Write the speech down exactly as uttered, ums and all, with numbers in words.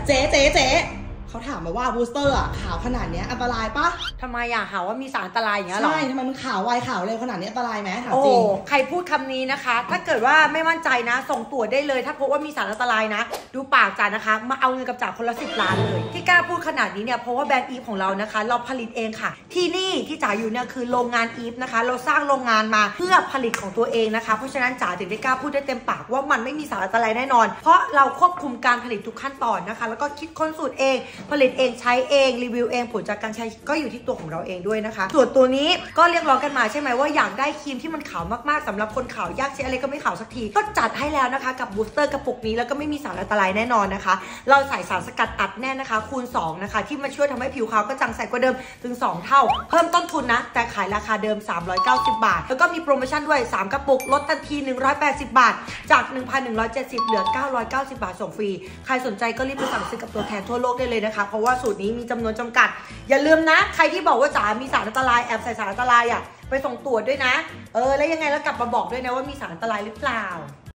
เจ๊เจ๊เจ๊เขาถามมาว่าบูสเตอร์อ่ะขาวขนาดนี้อันตรายปะทำไมอยากหาว่ามีสารอันตรายอย่างเงี้ยหรอใช่ทำไมมันขาวไวขาวเร็วขนาดนี้อันตรายไหมถามจริงใครพูดคำนี้นะคะถ้าเกิดว่าไม่มั่นใจนะส่งตรวจได้เลยถ้าพบว่ามีสารอันตรายนะดูปากจ๋านะคะมาเอาเงินกับจ๋าคนละสิบล้านเลยที่กล้าพูดขนาดนี้เนี่ยเพราะว่าแบรนด์อีฟของเรานะคะเราผลิตเองค่ะที่นี่ที่จ๋าอยู่เนี่ยคือโรงงานอีฟนะคะเราสร้างโรงงานมาเพื่อผลิตของตัวเองนะคะเพราะฉะนั้นจ๋าถึงได้กล้าพูดได้เต็มปากว่ามันไม่มีสารอันตรายแน่นอนเพราะเราควบคุมการผลิตทุกขั้นตอนนะคะแล้วก็คิดค้นสูตรเองผลิตเองใช้เองรีวิวเองผลจากการใช้ก็อยู่ที่ตัวของเราเองด้วยนะคะส่วนตัวนี้ก็เรียกร้องกันมาใช่ไหมว่าอยากได้ครีมที่มันขาวมากๆสำหรับคนขาวยากใช้อะไรก็ไม่ขาวสักทีก็จัดให้แล้วนะคะกับบูสเตอร์กระปุกนี้แล้วก็ไม่มีสารอันตรายแน่นอนนะคะเราใส่สารสกัดอัดแน่นนะคะคูณสองนะคะที่มาช่วยทำให้ผิวขาวกระจ่างใสกว่าเดิมถึงสองเท่าเพิ่มต้นทุนนะแต่ขายราคาเดิมสามร้อยเก้าสิบบาทแล้วก็มีโปรโมชั่นด้วยสามกระปุกลดทันทีหนึ่งร้อยแปดสิบบาทจาก หนึ่งพันหนึ่งร้อยเจ็ดสิบ เหลือเก้าร้อยเก้าสิบบาทส่งฟรีใครสนใจก็รีบไปสั่งซื้อกับตัวแทนทั่วโลกได้เลยนะคะเพราะว่าสูตรนี้มีจำนวนจำกัดอย่าลืมนะใครที่บอกว่าจ๋ามีสารอันตรายแอบใส่สารอันตรายอ่ะไปส่งตรวจด้วยนะเออแล้วยังไงแล้วกลับมาบอกด้วยนะว่ามีสารอันตรายหรือเปล่า